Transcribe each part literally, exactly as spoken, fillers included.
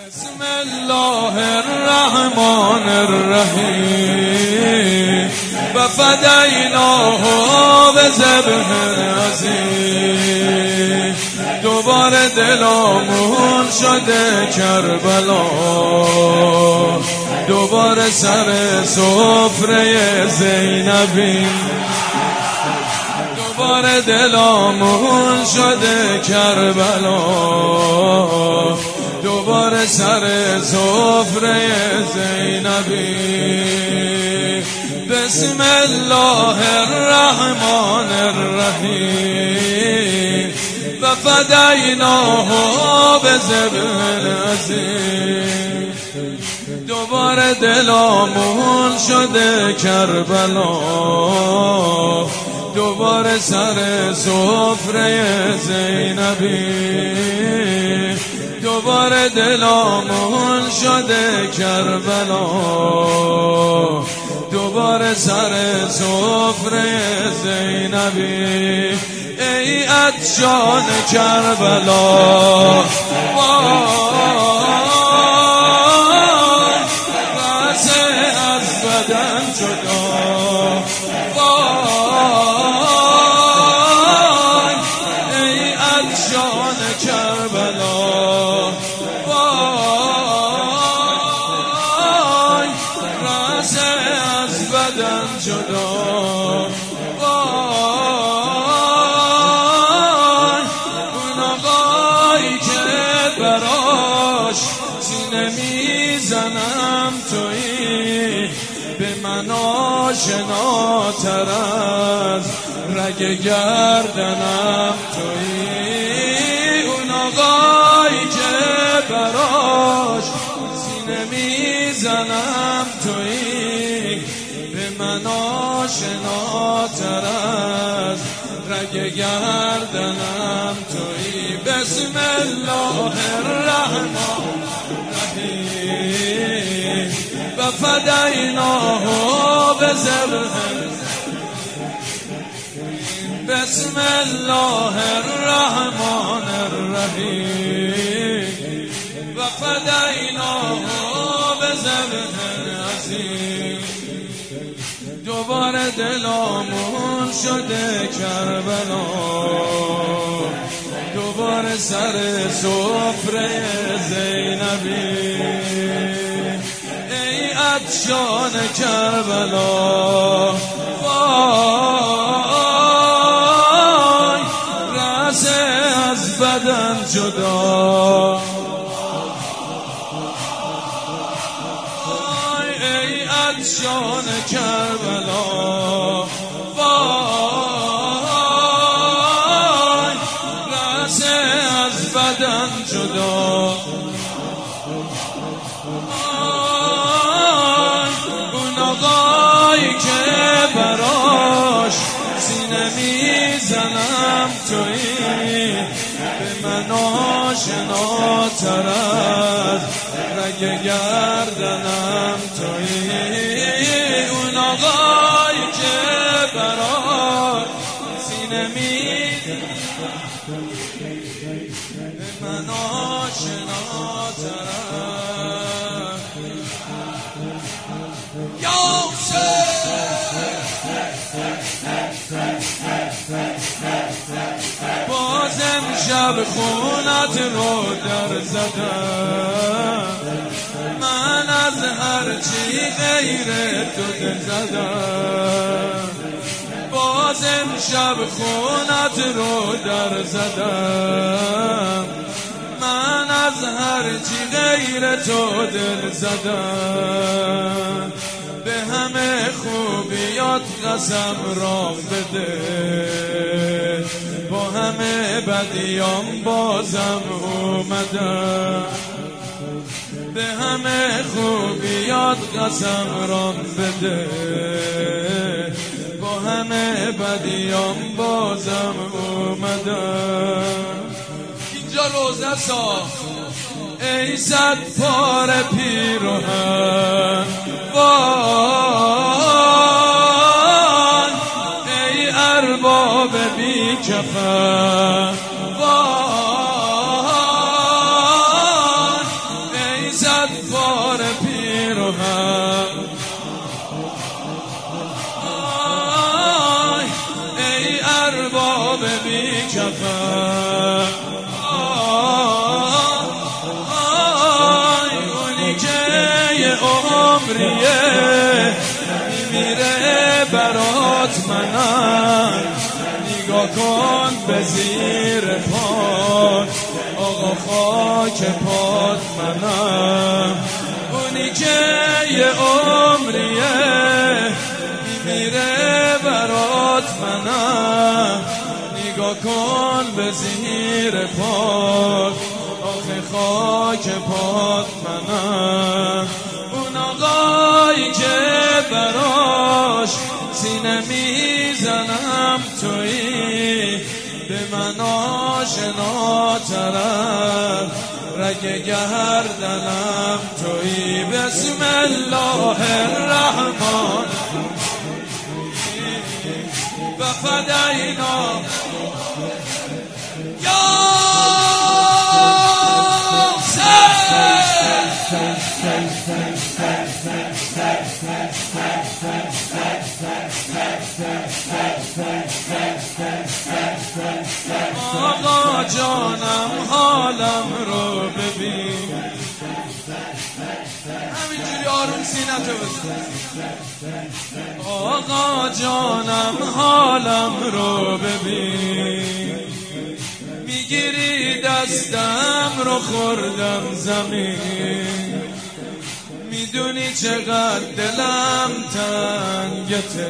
بسم الله الرحمن الرحیم و فدیناه بذبح عظیم. دوباره دلامون شده کربلا، دوباره سر سفره زینبی، دوباره دلامون شده کربلا، دوباره سر سفره زینبی. بسم الله الرحمن الرحیم و فدیناه بذبح عظیم. دوباره دلامون شده کربلا، دوباره سر سفره زینبی، دوباره دلامون شده کربلا، دوباره سر سفره زینبی. ای عطشان کربلا، رأس از بدن جدا، ای عطشان کربلا، وای رأس از بدن جدا، وای اون آقایی که براش سینه میزنم تویی، به من آشناتر از رگ گردنم تویی. اون آقایی که براش سینه میزنم تویی، به من آشناتر از رگ گردنم تویی. بسم الله الرحمن الرحیم و فدیناه بذبح. بسم الله الرحمن الرحیم و فدیناه بذبح عظیم. دوباره دلامون شده کربلا، دوباره سر سفره زینبی. ای عطشان کربلا، وای رأس از بدن جدا، وای ای عطشان کربلا، وای رأس از بدن جدا، اون آقایی که براش سینه میزنم تویی، به من آشناتر از رگ گردنم تویی. اون آقایی که براش سینه میزنم به من آشناتر از. یا باز امشب خونت رو در زدم، من از هرچی غیر تو دل زدم. باز امشب خونت رو در زدم، من از هرچی غیر تو دل زدم. به همه خوبیات قسم رام بده، با همه بدیام بازم اومدم. به همه خوبیات قسم رام بده، با همه بدیام بازم اومدم. اینجا روزه ساخت ای صد پاره پیراهن، وای ای ارباب بی کفن، وای ای نگاه کن به زیر پات، آقا خاک پات منم، اونی که یه عمریه میمیره برات منم. نگاه کن به زیر پات، آخه خاک پات منم، اون آقایی که براش سینه میزنم تویی، به من آشناترم رگ گردنم تویی. بسم الله الرحمن و فدینا یا آقا جانم حالم رو ببین، همینجوری آروم سینتو بزن. آقا جانم حالم رو ببین، میگیری دستم رو خوردم زمین، میدونی چقدر دلم تنگته،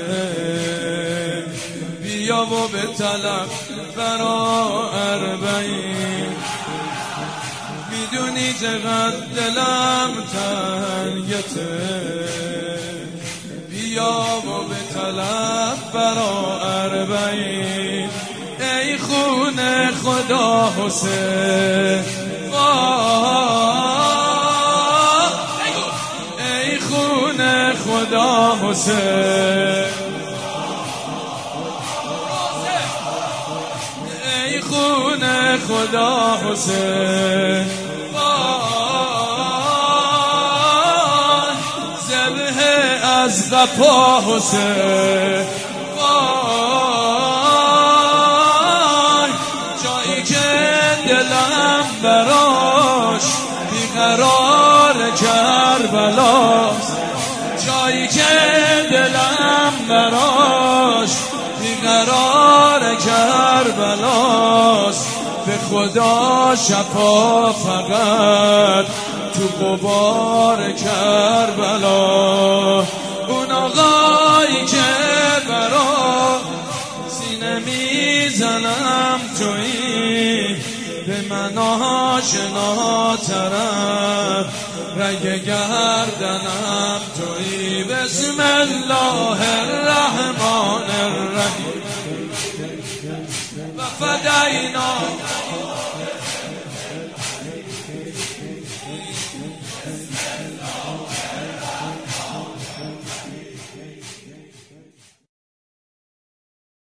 بیا و به طلب برا اربعین، میدونی چقدر دلم تنگته، بیا و به طلب برا اربعین. ای خونه خدا حسین، ای خونه خدا حسین، ای خونه خدا حسین، ذبح از قفا حسین، جایی که دلم براش بیقرار کربلاست، جایی که دلم براش بیقرار کربلاست، به خدا شفا فقط تو غبار کربلا. اون آقایی که برا سینه میزنم تویی، به من آشناترم رگ گردنم تویی. بسم الله الرحمن الرحیم و فدینا